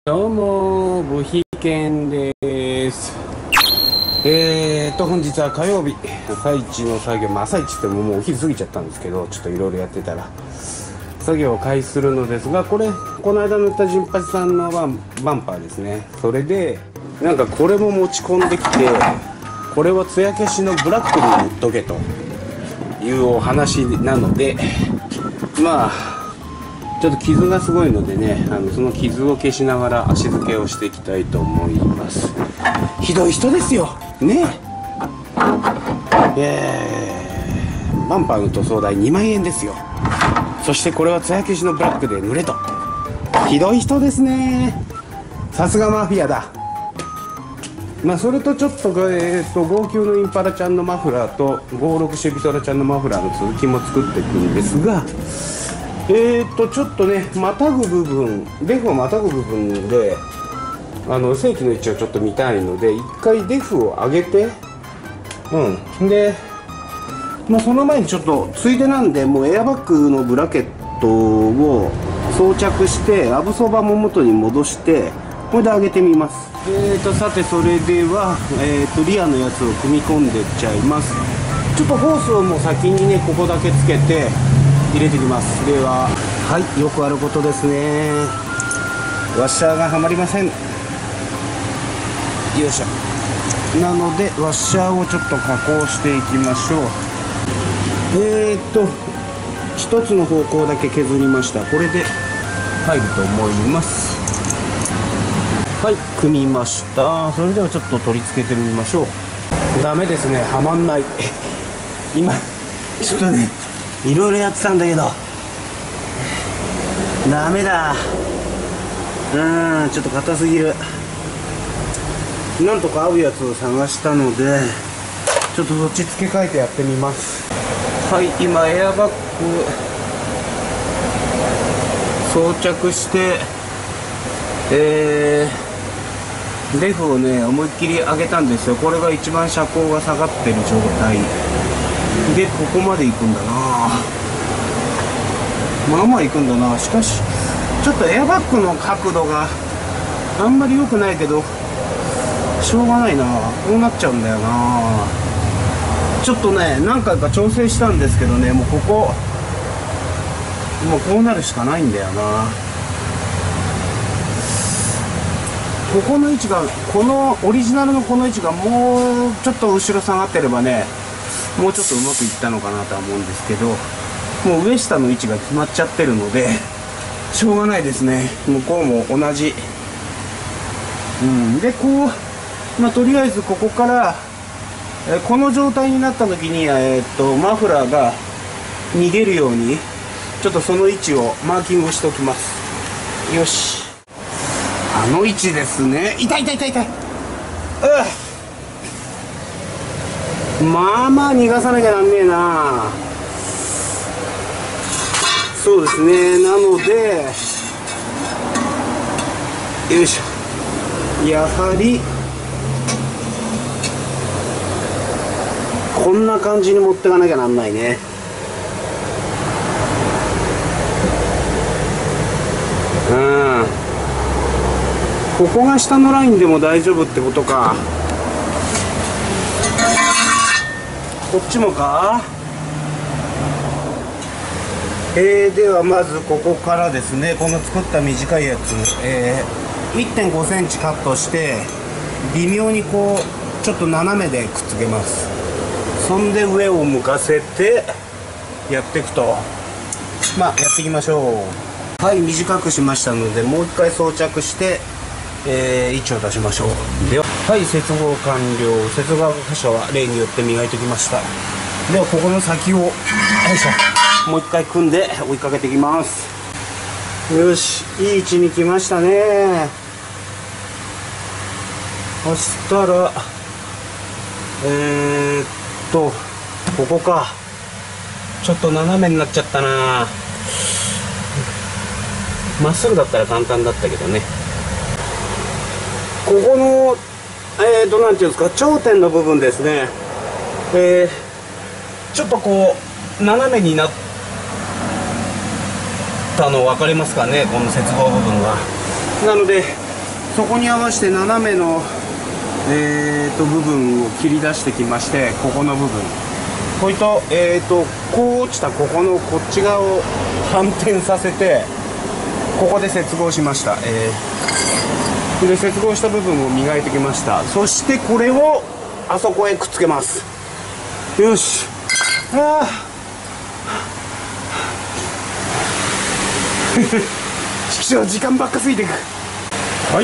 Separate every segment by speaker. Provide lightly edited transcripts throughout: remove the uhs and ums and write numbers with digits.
Speaker 1: どうも、ブヒケンです。本日は火曜日、朝一の作業、朝一ってもうお昼過ぎちゃったんですけど、ちょっといろいろやってたら、作業を開始するのですが、この間塗ったジンパチさんのバンパーですね。それで、なんかこれも持ち込んできて、これは艶消しのブラックに塗っとけというお話なので、まあ、ちょっと傷がすごいのでね、その傷を消しながら足付けをしていきたいと思います。ひどい人ですよね。バンパーの塗装代2万円ですよ。そしてこれは艶消しのブラックで塗れと。ひどい人ですね。さすがマフィアだ。まあそれとちょっと、号泣のインパラちゃんのマフラーと56シェビトラちゃんのマフラーの続きも作っていくんですが、ちょっとね、またぐ部分、デフをまたぐ部分で正規の位置をちょっと見たいので、一回デフを上げて、で、まあ、その前にちょっとついでなんで、もうエアバッグのブラケットを装着してアブソーバーも元に戻して、これで上げてみます。さてそれでは、リアのやつを組み込んでいっちゃいます。ちょっとホースをもう先にね、ここだけつけて入れてきます。では、はい、よくあることですね。ワッシャーがはまりません。よいしょ。なのでワッシャーをちょっと加工していきましょう。一つの方向だけ削りました。これで入ると思います。はい、組みました。それではちょっと取り付けてみましょう。ダメですね、はまんない今ちょっとね、いろいろやってたんだけどダメだ。ちょっと硬すぎる。なんとか合うやつを探したので、ちょっとそっち付け替えてやってみます。はい、今エアバッグ装着して、デフをね思いっきり上げたんですよ。これが一番車高が下がってる状態で、ここまで行くんだな。まあまあ行くんだな。しかしちょっとエアバッグの角度があんまり良くないけど、しょうがないな、こうなっちゃうんだよな。ちょっとね、何回か調整したんですけどね、もうここもうこうなるしかないんだよな。ここの位置が、このオリジナルのこの位置がもうちょっと後ろ下がってればね、もうちょっとうまくいったのかなとは思うんですけど、もう上下の位置が決まっちゃってるのでしょうがないですね。向こうも同じ。でこう、まあ、とりあえずここから、この状態になった時に、マフラーが逃げるようにちょっとその位置をマーキングしておきます。よし、あの位置ですね。痛い痛い痛い痛い。まあまあ逃がさなきゃなんねえな。そうですね。なので、よいしょ、やはりこんな感じに持ってかなきゃなんないね。ここが下のラインでも大丈夫ってことか。こっちもか。ではまずここからですね、この作った短いやつ、1.5 センチカットして微妙にこうちょっと斜めでくっつけます。そんで上を向かせてやっていくと、まあやっていきましょう。はい、短くしましたので、もう一回装着して、位置を出しましょう。では、はい、接合完了。接合箇所は例によって磨いてきました。ではここの先をよいしょ、もう一回組んで追いかけていきます。よし、いい位置に来ましたね。そしたらここか。ちょっと斜めになっちゃったな。まっすぐだったら簡単だったけどね。ここのなんていうんですか、頂点の部分ですね。ちょっとこう斜めになったの分かりますかね、この接合部分が。なのでそこに合わせて斜めの部分を切り出してきまして、ここの部分こいとこう落ちたここのこっち側を反転させて、ここで接合しました。で接合した部分を磨いてきました。そしてこれをあそこへくっつけます。よし。あ師匠、時間ばっかついていく。はい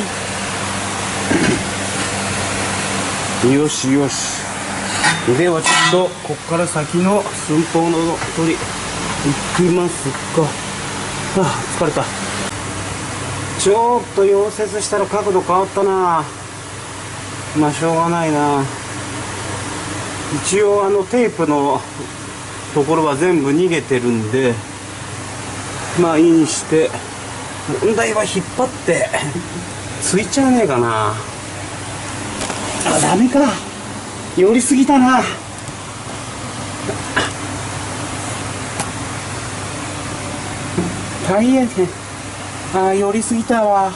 Speaker 1: よしよし。ではちょっとこっから先の寸法の取りいきますか。疲れた。ちょっと溶接したら角度変わったな。まあしょうがないな。一応テープのところは全部逃げてるんで、まあいいにして、問題は引っ張ってついちゃわねえかな。ダメか、寄りすぎたな。大変。寄りすぎたわ。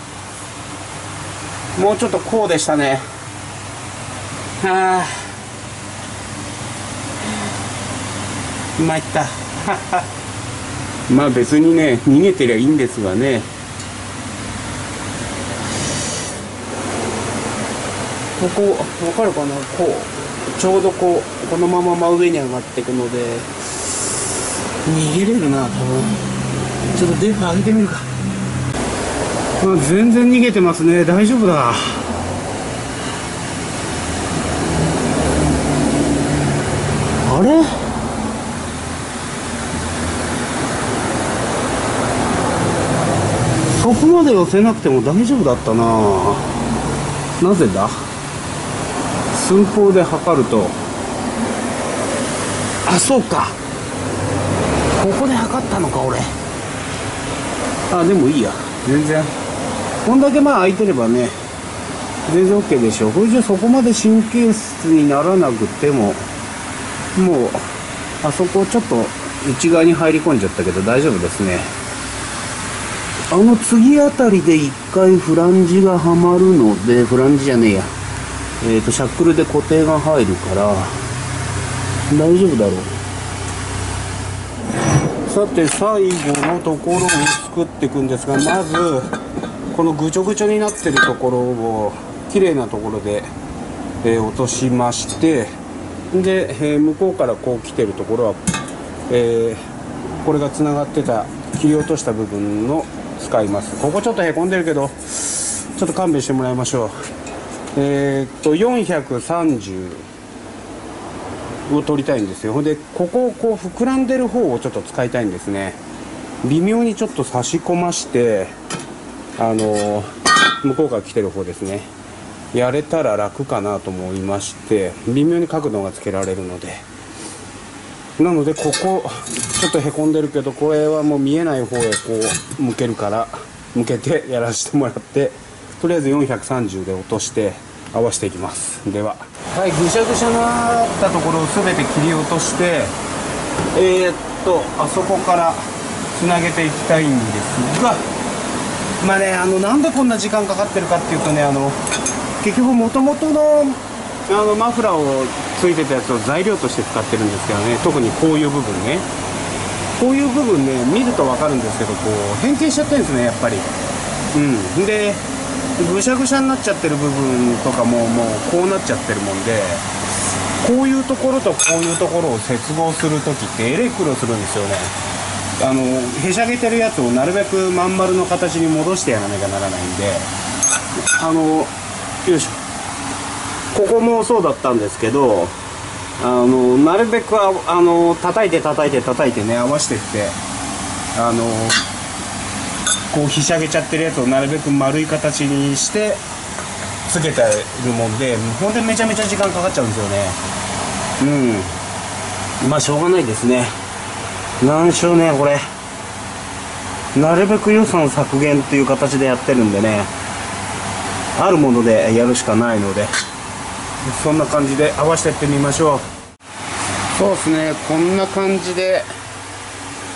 Speaker 1: もうちょっとこうでしたね。参ったまあ別にね、逃げてりゃいいんですがね。ここ分かるかな。こうちょうどこのまま真上に上がっていくので逃げれるな多分。ちょっと電波上げてみるか。全然逃げてますね。大丈夫だ。あれ、そこまで寄せなくても大丈夫だったな。なぜだ。寸法で測ると、そうか、ここで測ったのか俺。でもいいや、全然こんだけ空いてればね、全然 OK でしょ。これじゃそこまで神経質にならなくても、もうあそこちょっと内側に入り込んじゃったけど大丈夫ですね。次あたりで一回フランジがはまるので、フランジじゃねえや、シャックルで固定が入るから大丈夫だろう。さて最後のところを作っていくんですが、まずこのぐちょぐちょになってるところを綺麗なところで、落としまして、で、向こうからこう来てるところは、これがつながってた切り落とした部分の使います。ここちょっとへこんでるけどちょっと勘弁してもらいましょう。430を取りたいんですよ。でここをこう膨らんでる方をちょっと使いたいんですね。微妙にちょっと差し込まして向こうから来てる方ですね、やれたら楽かなと思いまして、微妙に角度がつけられるので。なのでここちょっとへこんでるけど、これはもう見えない方へこう向けるから向けてやらせてもらって、とりあえず430で落として合わせていきます。ではぐしゃぐしゃなったところを全て切り落として、あそこからつなげていきたいんですが、なんでこんな時間かかってるかっていうとね、結局もともとのマフラーをついてたやつを材料として使ってるんですけどね、特にこういう部分ね、こういう部分ね、見ると分かるんですけど、こう変形しちゃってるんですね、やっぱり。でぐしゃぐしゃになっちゃってる部分とかももうこうなっちゃってるもんで、こういうところとこういうところを接合する時ってえれ苦労するんですよね。へしゃげてるやつをなるべくまん丸の形に戻してやらなきゃならないんで、よいしょ、ここもそうだったんですけど、なるべく叩いてね、合わせてってこうひしゃげちゃってるやつをなるべく丸い形にしてつけてるもんで、ほんでめちゃめちゃ時間かかっちゃうんですよね。まあしょうがないですね。なんでしょうね、これなるべく予算削減っていう形でやってるんでね、あるものでやるしかないので、そんな感じで合わせていってみましょう。そうですね、こんな感じで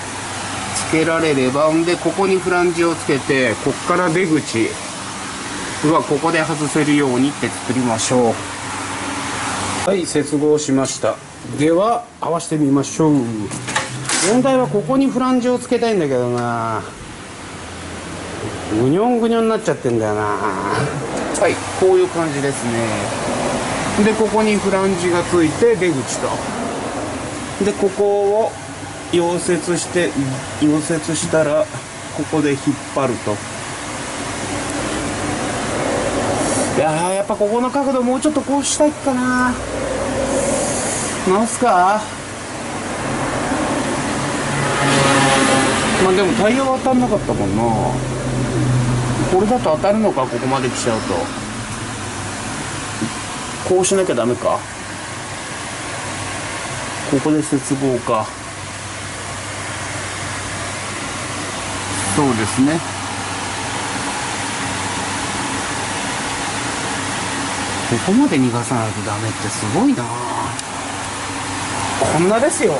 Speaker 1: つけられれば、んでここにフランジをつけて、こっから出口ここで外せるようにって作りましょう。はい、接合しました。では合わせてみましょう。問題はここにフランジをつけたいんだけどな、ぐにょんぐにょんになっちゃってんだよな。はい、こういう感じですね。でここにフランジがついて出口と、でここを溶接したらここで引っ張ると。いやー、やっぱここの角度もうちょっとこうしたいかな。直すか。まあでもタイヤは当たんなかったもんな。これだと当たるのか、ここまで来ちゃうと。こうしなきゃダメか。ここで接合か。そうですね。ここまで逃がさないとダメってすごいな。こんなですよ。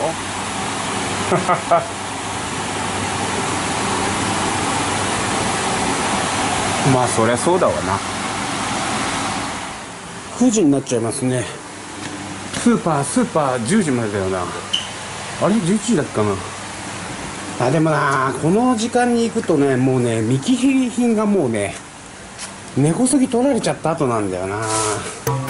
Speaker 1: まあそりゃそうだわな。9時になっちゃいますね。スーパー10時までだよな。あれ11時だっけかな。あ、でもな、この時間に行くとね、もうね、見切り品がもうね、根こそぎ取られちゃった後なんだよな。